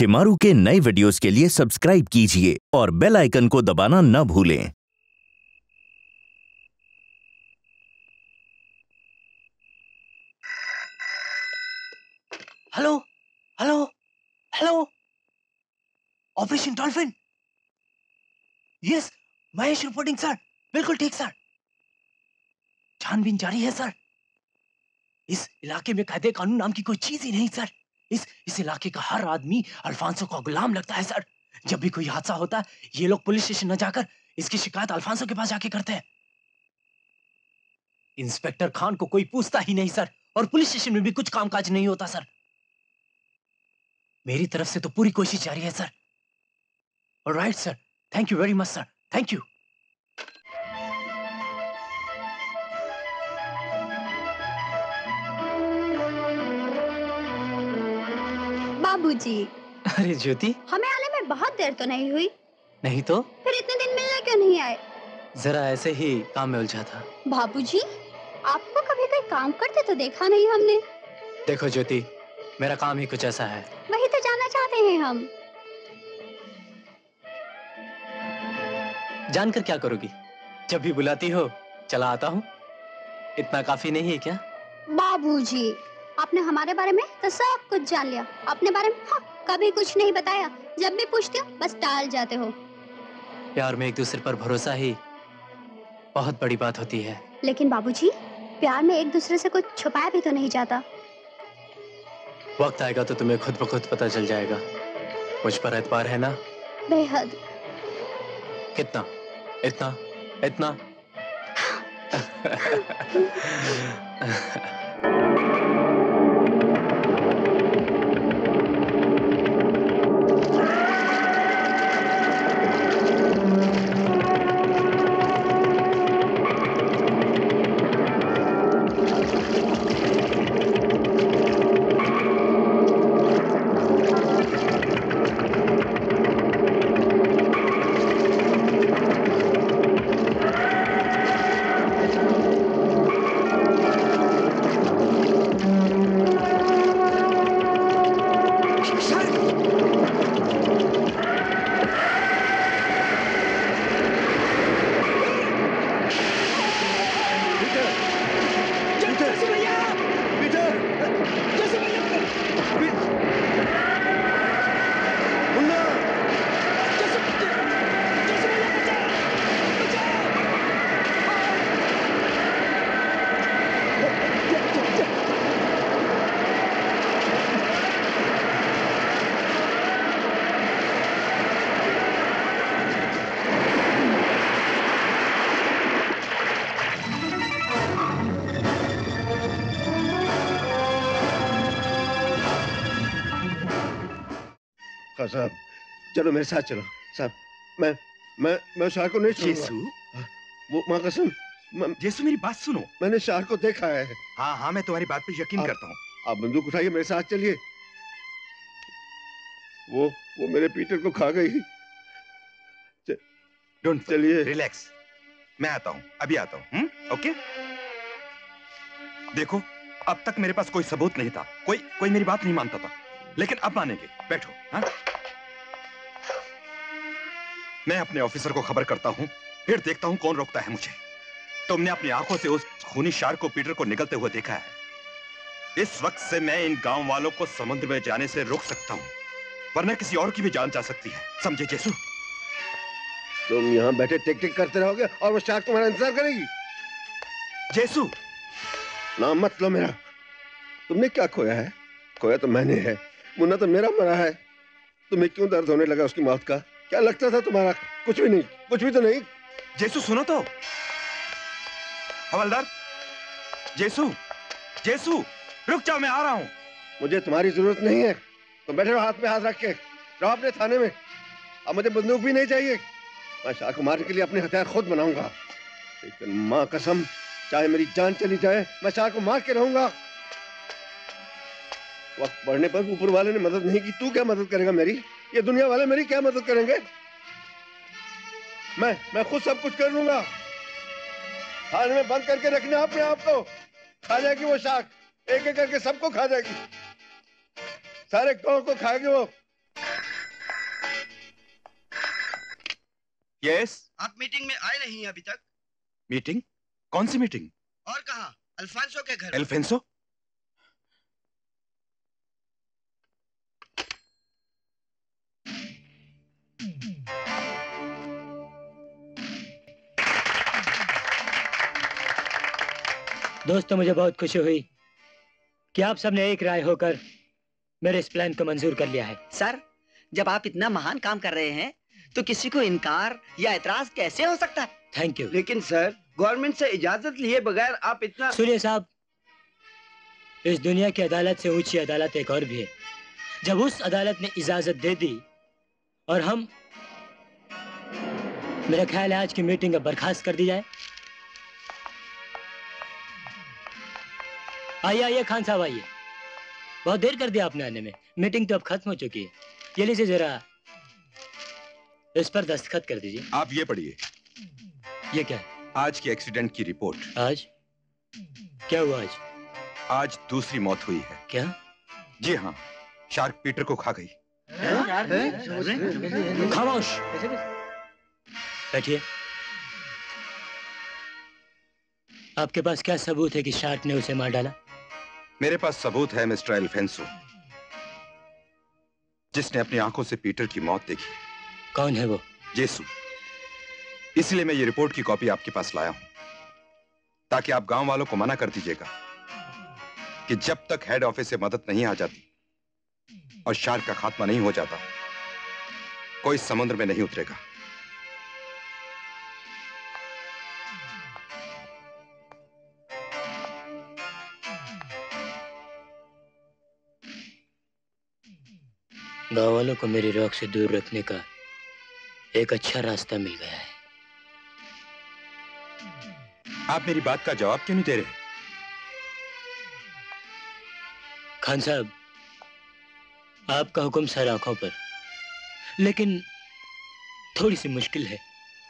शिमारू के नए वीडियोस के लिए सब्सक्राइब कीजिए और बेल आइकन को दबाना न भूलें। Hello hello hello, operation dolphin. Yes, Mahesh reporting sir. बिल्कुल ठीक सर। छानबीन जारी है सर। इस इलाके में कायदे कानून नाम की कोई चीज ही नहीं सर। इस इलाके का हर आदमी अल्फांसो का गुलाम लगता है सर। जब भी कोई हादसा होता है, ये लोग पुलिस स्टेशन न जाकर इसकी शिकायत अल्फांसो के पास जाके करते हैं। इंस्पेक्टर खान को कोई पूछता ही नहीं सर, और पुलिस स्टेशन में भी कुछ कामकाज नहीं होता सर। मेरी तरफ से तो पूरी कोशिश जारी है sir. Alright sir, thank you very much sir, thank you. बाबूजी। अरे ज्योति, हमें आने में बहुत देर तो नहीं हुई? नहीं तो फिर इतने दिन मिलने क्यों नहीं आए? जरा ऐसे ही काम में उलझा था। बाबूजी, आपको कभी कोई काम करते तो देखा नहीं हमने। देखो ज्योति, मेरा काम ही कुछ ऐसा है। वही तो जानना चाहते हैं हम। जानकर क्या करोगी? जब भी बुलाती हो चला आता हूँ। इतना काफी नहीं है क्या? बाबूजी, आपने हमारे बारे में तो सब कुछ जान लिया। अपने बारे में कभी कुछ नहीं बताया। जब भी पूछते हो बस टाल जाते हो। प्यार में एक दूसरे पर भरोसा ही बहुत बड़ी बात होती है। लेकिन बाबूजी, प्यार में एक दूसरे से कुछ छुपाया भी तो नहीं जाता। वक्त आएगा तो तुम्हें खुद ब खुद पता चल जाएगा। मुझ पर एतबार है ना? बेहद। कितना? इतना? इतना? साहब, चलो मेरे साथ चलो साहब। मैं शाह को नहीं छोड़ूंगा। जेसु, वो माँ कसम। जेसु मेरी बात सुनो। मैंने शाह को देखा है। हाँ हाँ, मैं तुम्हारी बात पे यकीन करता हूँ। आप बंदूक उठाइए, मेरे साथ चलिए। वो मेरे पीटर को खा गई। डोंट चलिए, रिलैक्स। मैं आता हूँ, अभी आता हूँ। ओके। देखो, अब तक मेरे पास कोई सबूत नहीं था। कोई मेरी बात नहीं मानता था, लेकिन अब मानेंगे। बैठो। हाँ, मैं अपने ऑफिसर को खबर करता हूं, फिर देखता हूं कौन रोकता है मुझे। तुमने अपनी आंखों से उस खूनी शार्क को पीटर को निकलते हुए देखा है। इस वक्त से मैं इन गांव वालों को समुद्र में जाने से रोक सकता हूं, वरना किसी और की भी जान जा सकती है। समझे जेसु? तुम यहाँ बैठे टिक टिक करते रहोगे और वो शार्क तुम्हारा इंतजार करेगी। जेसु, नाम मत लो मेरा। तुमने क्या खोया है? खोया तो मैंने है। मुन्ना तो मेरा मरा है। तुम्हें क्यों दर्द होने लगा उसकी मौत का? क्या लगता था तुम्हारा? कुछ भी नहीं, कुछ भी तो नहीं। जेसु सुनो तो। हवलदार, जेसु रुक जाओ, मैं आ रहा हूं। मुझे तुम्हारी जरूरत नहीं है। तुम बैठे रहो हाथ में हाथ रख के। रहो अपने थाने में। अब मुझे बंदूक भी नहीं चाहिए। मैं शाह को मारने के लिए अपने हथियार खुद बनाऊंगा। लेकिन माँ कसम, चाहे मेरी जान चली जाए, मैं शाह को मार के रहूंगा। वक्त बढ़ने पर ऊपर वाले ने मदद नहीं की, तू क्या मदद करेगा मेरी? ये दुनिया वाले मेरी क्या मदद करेंगे? मैं खुद सब कुछ कर लूंगा। थाने में बंद करके रखना अपने आप को। खा जाएगी वो शाख, एक एक करके सबको खा जाएगी। सारे गांव को खाएगी वो। यस। आप मीटिंग में आए नहीं अभी तक। मीटिंग? कौन सी मीटिंग? और कहाँ? अल्फांसो के घर। अल्फांसो? दोस्तों, मुझे बहुत खुशी हुई कि आप सबने एक राय होकर मेरे इस प्लान को मंजूर कर लिया है। सर, जब आप इतना महान काम कर रहे हैं तो किसी को इनकार या एतराज कैसे हो सकता है? Thank you. लेकिन सर, गवर्नमेंट से इजाजत लिए बगैर आप इतना। सुनिए साहब, इस दुनिया की अदालत से ऊंची अदालत एक और भी है। जब उस अदालत ने इजाजत दे दी और हम, मेरा ख्याल है आज की मीटिंग अब बर्खास्त कर दी जाए। आइए आइए खान साहब आइए। बहुत देर कर दिया आपने आने में। मीटिंग तो अब खत्म हो चुकी है। ये लीजिए, जरा इस पर दस्तखत कर दीजिए। आप ये पढ़िए। ये क्या है? आज के एक्सीडेंट की रिपोर्ट। आज क्या हुआ? आज दूसरी मौत हुई है। क्या? जी हाँ, शार्क पीटर को खा गई। खामोश, बैठिए। आपके पास क्या सबूत है कि शार्क ने उसे मार डाला? मेरे पास सबूत है मिस्टर अल्फांसो, जिसने अपनी आंखों से पीटर की मौत देखी। कौन है वो? येसु। इसलिए मैं ये रिपोर्ट की कॉपी आपके पास लाया हूं, ताकि आप गांव वालों को मना कर दीजिएगा कि जब तक हेड ऑफिस से मदद नहीं आ जाती और शार्क का खात्मा नहीं हो जाता, कोई समुद्र में नहीं उतरेगा। गांव वालों को मेरी रॉक से दूर रखने का एक अच्छा रास्ता मिल गया है। आप मेरी बात का जवाब क्यों नहीं दे रहे? खान साहब, आपका हुक्म सर आंखों पर, लेकिन थोड़ी सी मुश्किल है।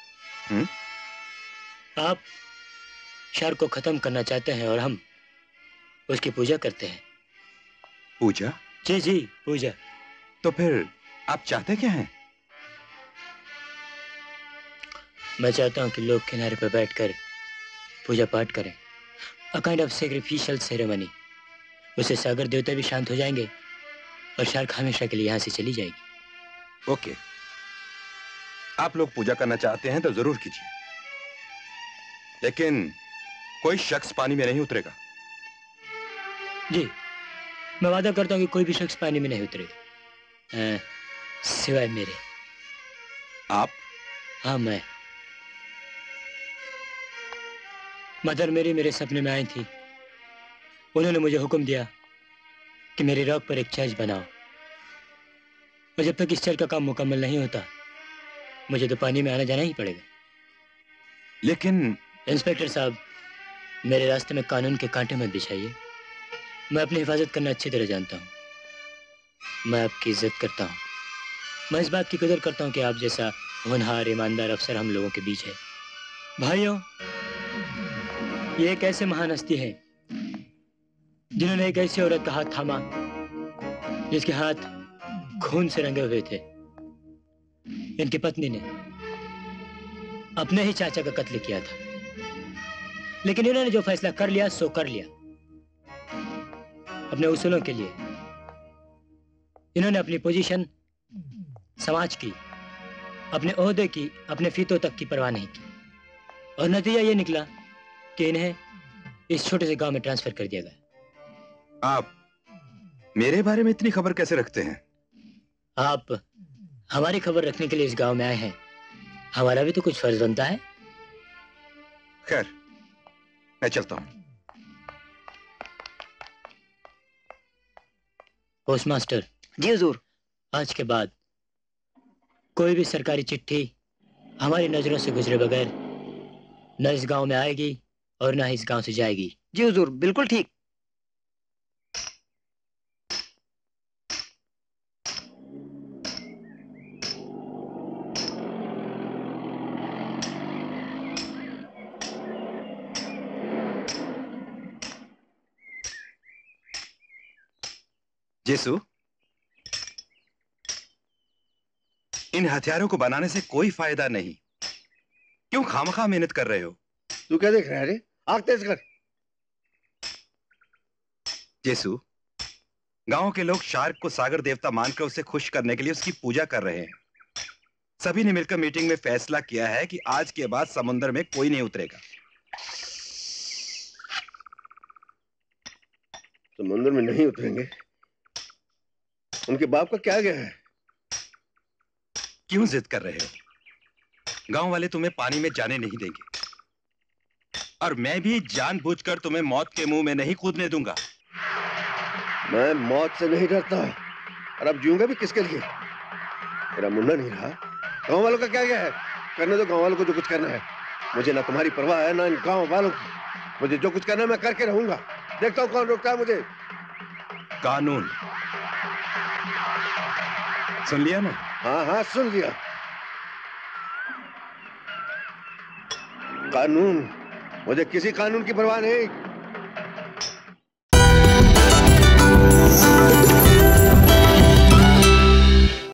आप शार्क को खत्म करना चाहते हैं और हम उसकी पूजा करते हैं। पूजा? जी जी, पूजा। तो फिर आप चाहते क्या हैं? मैं चाहता हूं कि लोग किनारे पर बैठकर पूजा पाठ करें। A kind of sacrificial ceremony. उससे सागर देवता भी शांत हो जाएंगे और शार्क हमेशा के लिए यहां से चली जाएगी। ओके, आप लोग पूजा करना चाहते हैं तो जरूर कीजिए, लेकिन कोई शख्स पानी में नहीं उतरेगा। जी, मैं वादा करता हूं कि कोई भी शख्स पानी में नहीं उतरेगा, सिवाय मेरे। आप? हाँ, मैं। मदर मेरी मेरे सपने में आई थी। उन्होंने मुझे हुक्म दिया कि मेरी रॉक पर एक चर्च बनाओ, और जब तक इस चर्च का काम मुकम्मल नहीं होता, मुझे तो पानी में आना जाना ही पड़ेगा। लेकिन इंस्पेक्टर साहब, मेरे रास्ते में कानून के कांटे मत बिछाइए। मैं अपनी हिफाजत करना अच्छी तरह जानता हूँ। मैं आपकी इज्जत करता हूँ। मैं इस बात की कदर करता हूँ कि आप जैसा होनहार ईमानदार अफसर हम लोगों के बीच है। भाइयों, ये एक ऐसे महान हस्ती है जिन्होंने एक ऐसी औरत का हाथ थामा जिसके हाथ खून से रंगे हुए थे। इनकी पत्नी ने अपने ही चाचा का कत्ल किया था, लेकिन इन्होंने जो फैसला कर लिया सो कर लिया। अपने उसूलों के लिए इन्होंने अपनी पोजीशन, समाज की, अपने ओहदे की, अपने फीतों तक की परवाह नहीं की, और नतीजा ये निकला कि इन्हें इस छोटे से गांव में ट्रांसफर कर दिया गया। आप मेरे बारे में इतनी खबर कैसे रखते हैं? आप हमारी खबर रखने के लिए इस गांव में आए हैं, हमारा भी तो कुछ फर्ज बनता है। खैर, मैं चलता हूं। पोस्टमास्टर जी हुजूर। आज के बाद कोई भी सरकारी चिट्ठी हमारी नजरों से गुजरे बगैर न इस गांव में आएगी और न इस गांव से जाएगी। जी हुजूर, बिल्कुल ठीक। येसु, इन हथियारों को बनाने से कोई फायदा नहीं। क्यों खामखा मेहनत कर रहे हो? तू क्या देख रहा है रे? आग तेज कर। जेसु, गांव के लोग शार्क को सागर देवता मानकर उसे खुश करने के लिए उसकी पूजा कर रहे हैं। सभी ने मिलकर मीटिंग में फैसला किया है कि आज के बाद समुद्र में कोई नहीं उतरेगा। समुद्र में नहीं उतरेंगे? उनके बाप का क्या गया है? क्यों जिद कर रहे हो? गांव वाले तुम्हें पानी में जाने नहीं देंगे, और मैं भी जानबूझकर तुम्हें मौत के मुंह में नहीं कूदने दूंगा। मैं मौत से नहीं डरता, और अब जीऊंगा भी किसके लिए? मेरा मुन्ना नहीं रहा, गांव वालों का क्या गया है? करने दो गांव वालों को जो कुछ करना है। मुझे ना तुम्हारी परवाह है ना इन गांव वालों की। मुझे जो कुछ करना है मैं करके रहूंगा। देखता हूं कौन रोकता है मुझे। कानून सुन लिया ना? हाँ हाँ सुन लिया। कानून, मुझे किसी कानून की परवाह नहीं।